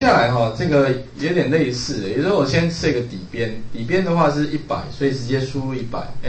接下来这个有点类似的，也就是说我先设一个底边，底边的话是100，所以直接输入100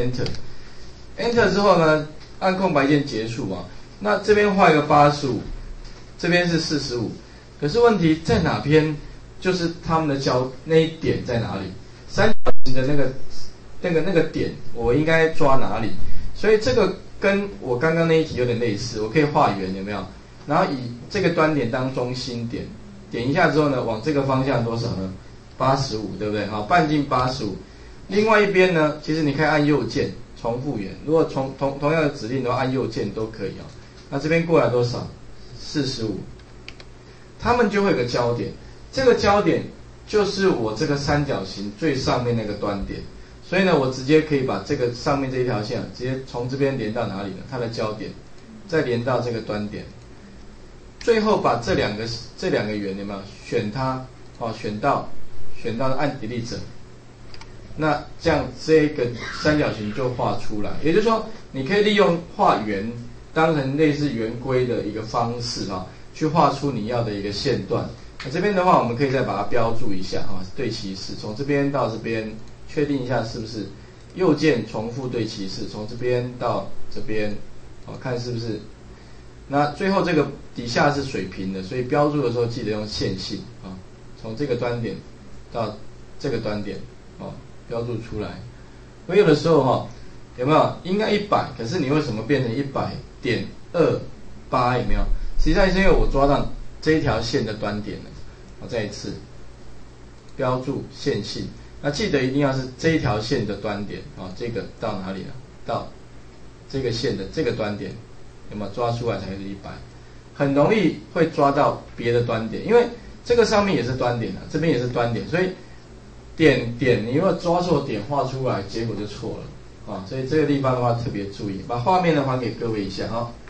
，Enter 之后呢，按空白键结束啊。那这边画一个85，这边是45，可是问题在哪边？就是他们的那一点在哪里？三角形的那个点，我应该抓哪里？所以这个跟我刚刚那一题有点类似，我可以画圆，有没有？然后以这个端点当中心点，点一下之后呢，往这个方向多少呢？85，对不对？好，半径85。另外一边呢，其实你可以按右键重复圆，如果同样的指令的话，按右键都可以啊。那这边过来多少？45，它们就会有个交点，这个交点就是我这个三角形最上面那个端点，所以呢，我直接可以把这个上面这一条线直接从这边连到哪里呢？它的交点，再连到这个端点，最后把这两个圆有没有选它？选到按 Delete， 那这样这个三角形就画出来。也就是说，你可以利用画圆当成类似圆规的一个方式去画出你要的一个线段。那这边的话，我们可以再把它标注一下对齐式，从这边到这边，确定一下是不是右键重复对齐式，从这边到这边，看是不是。那最后这个底下是水平的，所以标注的时候记得用线性从这个端点到这个端点标注出来。我有的时候有没有应该100，可是你为什么变成100.28？有没有？实际上是因为我抓到这一条线的端点了。再一次标注线性，那记得一定要是这一条线的端点这个到哪里了？到这个线的这个端点，有没有抓出来才是100？很容易会抓到别的端点，因为这个上面也是端点这边也是端点，所以点你如果抓错点画出来，结果就错了所以这个地方的话特别注意。把画面呢还给各位一下